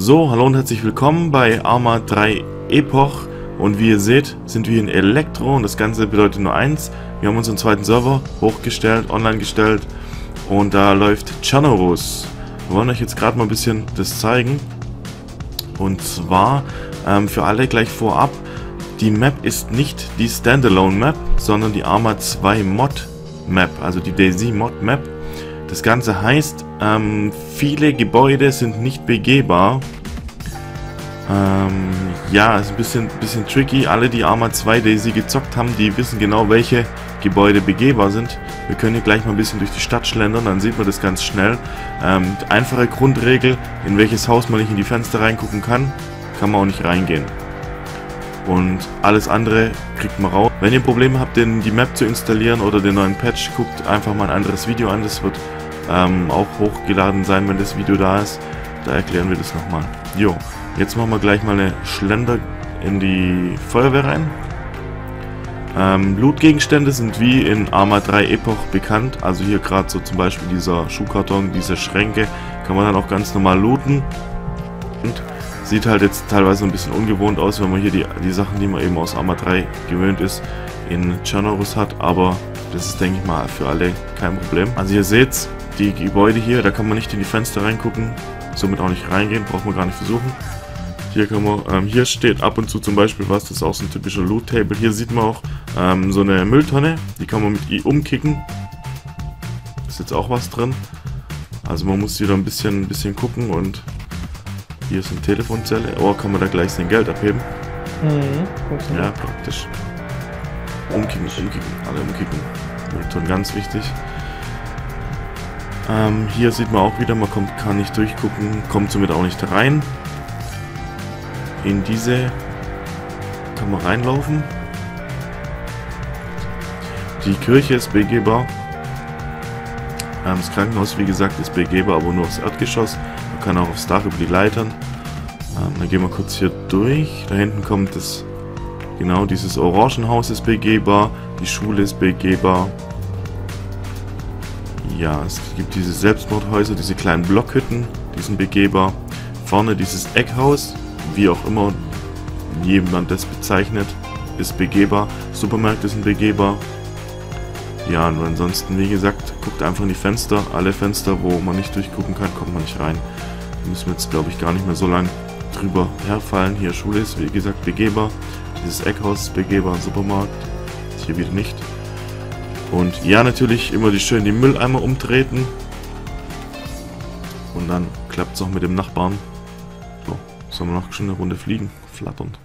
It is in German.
So, hallo und herzlich willkommen bei Arma 3 Epoch. Und wie ihr seht, sind wir in Elektro und das Ganze bedeutet nur eins. Wir haben unseren zweiten Server hochgestellt, online gestellt und da läuft Cerberus. Wir wollen euch jetzt gerade mal ein bisschen das zeigen. Und zwar für alle gleich vorab, die Map ist nicht die Standalone Map, sondern die Arma 2 Mod Map, also die DayZ Mod Map. Das Ganze heißt, viele Gebäude sind nicht begehbar. Ja, ist ein bisschen tricky. Alle, die Arma 2 DayZ gezockt haben, die wissen genau, welche Gebäude begehbar sind. Wir können hier gleich mal ein bisschen durch die Stadt schlendern, dann sieht man das ganz schnell. Einfache Grundregel, in welches Haus man nicht in die Fenster reingucken kann, kann man auch nicht reingehen. Und alles andere kriegt man raus. Wenn ihr Probleme habt, die Map zu installieren oder den neuen Patch, guckt einfach mal ein anderes Video an. Das wird auch hochgeladen sein, wenn das Video da ist. Da erklären wir das nochmal. Jo, jetzt machen wir gleich mal eine Schlender in die Feuerwehr rein. Lootgegenstände sind wie in Arma 3 Epoch bekannt. Also hier gerade so zum Beispiel dieser Schuhkarton, diese Schränke, kann man dann auch ganz normal looten. Und sieht halt jetzt teilweise ein bisschen ungewohnt aus, wenn man hier die Sachen, die man eben aus Arma 3 gewöhnt ist, in Cerberus hat. Aber das ist, denke ich mal, für alle kein Problem. Also ihr seht, die Gebäude hier, da kann man nicht in die Fenster reingucken, somit auch nicht reingehen, braucht man gar nicht versuchen. Hier kann man, hier steht ab und zu zum Beispiel was, das ist auch so ein typischer Loot-Table. Hier sieht man auch so eine Mülltonne, die kann man mit I umkicken. Ist jetzt auch was drin. Also man muss wieder ein bisschen gucken und hier ist eine Telefonzelle. Oh, kann man da gleich sein Geld abheben. Ja, praktisch. Umkicken, alle umkicken. Mülltonnen, ganz wichtig. Hier sieht man auch wieder, man kann nicht durchgucken, kommt somit auch nicht rein. In diese kann man reinlaufen. Die Kirche ist begehbar. Das Krankenhaus, wie gesagt, ist begehbar, aber nur aufs Erdgeschoss. Man kann auch aufs Dach über die Leitern. Dann gehen wir kurz hier durch. Da hinten kommt das, genau, dieses Orangenhaus ist begehbar. Die Schule ist begehbar. Ja, es gibt diese Selbstmordhäuser, diese kleinen Blockhütten, die sind begehbar. Vorne dieses Eckhaus, wie auch immer jemand das bezeichnet, ist begehbar. Supermärkte sind begehbar. Ja, und ansonsten, wie gesagt, guckt einfach in die Fenster. Alle Fenster, wo man nicht durchgucken kann, kommt man nicht rein. Da müssen wir jetzt, glaube ich, gar nicht mehr so lang drüber herfallen. Hier Schule ist, wie gesagt, begehbar. Dieses Eckhaus ist begehbar, Supermarkt. Hier wieder nicht. Und ja, natürlich immer schön die Mülleimer umtreten. Und dann klappt es auch mit dem Nachbarn. So, sollen wir noch schon eine Runde fliegen? Flatternd.